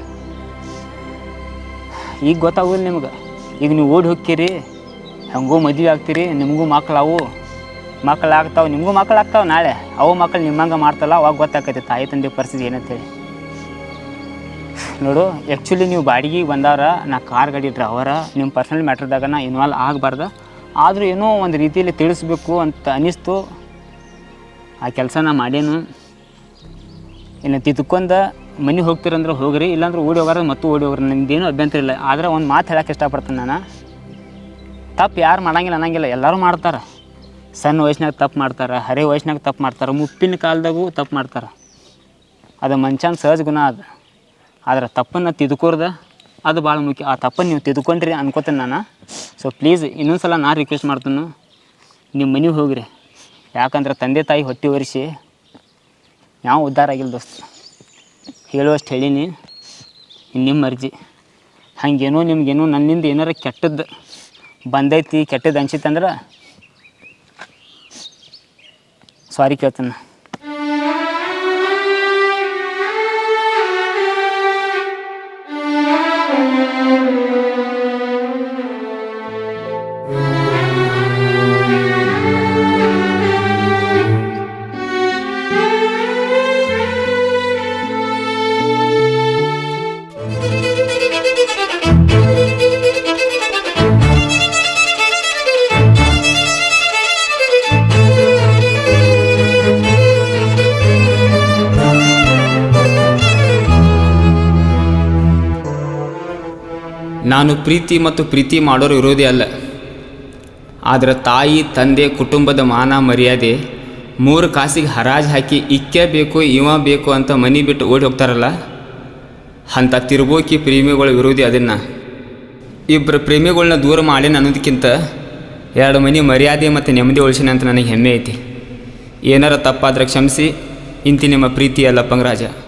ಈಗ ಗೊತ್ತಾಗೋದಿಲ್ಲ ನಿಮ್ಗೆ. ಈಗ ನೀವು ಓಡಿ ಹೋಗ್ತೀರಿ, ಹೆಂಗೂ ಮದುವೆ ಆಗ್ತೀರಿ, ನಿಮಗೂ ಮಕ್ಕಳಾವು, ಮಕ್ಕಳು ಆಗ್ತಾವೆ, ನಿಮಗೂ ಮಕ್ಕಳು ಆಗ್ತಾವೆ. ನಾಳೆ ಅವು ಮಕ್ಕಳು ನಿಮ್ಮಂಗೆ ಮಾಡ್ತಲ್ಲ, ಅವಾಗ ಗೊತ್ತಾಕೈತೆ ತಾಯಿ ತಂದೆ ಪರಿಸ್ಥಿತಿ ಏನಂತೇಳಿ. ನೋಡು ಆ್ಯಕ್ಚುಲಿ ನೀವು ಬಾಡಿಗೆಗೆ ಬಂದವ್ರ ನಾ ಕಾರ್ ಗಾಡಿ ಡ್ರೈವರ ನಿಮ್ಮ ಪರ್ಸನಲ್ ಮ್ಯಾಟ್ರದಾಗ ನಾ ಇನ್ವಾಲ್ವ್ ಆಗಬಾರ್ದು. ಆದರೂ ಏನೋ ಒಂದು ರೀತಿಯಲ್ಲಿ ತಿಳಿಸ್ಬೇಕು ಅಂತ ಅನ್ನಿಸ್ತು. ಆ ಕೆಲಸ ನಾ ಮಾಡೇನು. ಇನ್ನು ತಿದ್ಕೊಂಡು ಮನೆಗೆ ಹೋಗ್ತೀರಂದ್ರೆ ಹೋಗ್ರಿ, ಇಲ್ಲಾಂದ್ರೆ ಓಡಿ ಹೋಗಾರ ಮತ್ತು ಓಡಿ ಹೋಗ್ರಿ, ನಿಮ್ದೇನು ಅಭ್ಯಂತರ ಇಲ್ಲ. ಆದರೆ ಒಂದು ಮಾತು ಹೇಳಕ್ಕೆ ಇಷ್ಟಪಡ್ತೀನಿ ನಾನು, ತಪ್ಪು ಯಾರು ಮಾಡಂಗಿಲ್ಲ ಅನ್ನಂಗಿಲ್ಲ, ಎಲ್ಲರೂ ಮಾಡ್ತಾರೆ. ಸಣ್ಣ ವಯಸ್ಸಿನಾಗ ತಪ್ಪು ಮಾಡ್ತಾರೆ, ಹರೇ ವಯಸ್ಸಿನಾಗ ತಪ್ಪು ಮಾಡ್ತಾರೆ, ಮುಪ್ಪಿನ ಕಾಲದಾಗೂ ತಪ್ಪು ಮಾಡ್ತಾರೆ. ಅದು ಮನುಷ್ಯನ ಸಹಜ ಗುಣ ಅದು. ಆದರೆ ತಪ್ಪನ್ನು ತಿದ್ಕೋರ್ದ ಅದು ಭಾಳ ಮುಖ್ಯ. ಆ ತಪ್ಪನ್ನು ನೀವು ತಿದ್ಕೊಂಡ್ರಿ ಅನ್ಕೋತೀನಿ ನಾನು. ಸೊ ಪ್ಲೀಸ್ ಇನ್ನೊಂದು ಸಲ ನಾನು ರಿಕ್ವೆಸ್ಟ್ ಮಾಡ್ತೀನಿ, ನಿಮ್ಮ ಮನೆಗೆ ಹೋಗ್ರಿ. ಯಾಕಂದ್ರೆ ತಂದೆ ತಾಯಿ ಹೊಟ್ಟೆ ಒರೆಸಿ ಯಾವ ಉದ್ಧಾರ ಆಗಿಲ್ಲ ದೋಸ್ತ. ಹೇಳುವಷ್ಟು ಹೇಳೀನಿ, ನಿಮ್ಮ ಅರ್ಜಿ. ಹಾಗೇನೋ ನಿಮ್ಗೇನೋ ನನ್ನಿಂದ ಏನಾರ ಕೆಟ್ಟದ್ದು ಬಂದೈತಿ, ಕೆಟ್ಟದ್ದು ಅನ್ಸಿತ್ತಂದ್ರೆ ಸಾರಿ ಕೇಳ್ತೀನಿ. ನಾನು ಪ್ರೀತಿ ಮತ್ತು ಪ್ರೀತಿ ಮಾಡೋರು ಇರೋದೇ ಅಲ್ಲ, ಆದರೆ ತಾಯಿ ತಂದೆ ಕುಟುಂಬದ ಮಾನ ಮರ್ಯಾದೆ ಮೂರು ಕಾಸಿಗೆ ಹರಾಜು ಹಾಕಿ ಇಕ್ಕೇ ಬೇಕು ಇವ ಬೇಕು ಅಂತ ಮನೆ ಬಿಟ್ಟು ಓಡಿ ಹೋಗ್ತಾರಲ್ಲ, ಅಂಥ ತಿರುಬೋಕಿ ಪ್ರೇಮಿಗಳ ವಿರೋಧಿ ಅದನ್ನು. ಇಬ್ಬರು ಪ್ರೇಮಿಗಳನ್ನ ದೂರ ಮಾಡೇನ ಅನ್ನೋದಕ್ಕಿಂತ ಎರಡು ಮನೆ ಮರ್ಯಾದೆ ಮತ್ತು ನೆಮ್ಮದಿ ಉಳಿಸಿನ ಅಂತ ನನಗೆ ಹೆಮ್ಮೆ ಐತಿ. ಏನಾರ ತಪ್ಪಾದ್ರೆ ಕ್ಷಮಿಸಿ. ಇಂತಿ ನಿಮ್ಮ ಪ್ರೀತಿ ಅಲ್ಲಪ್ಪಂಗ ರಾಜ.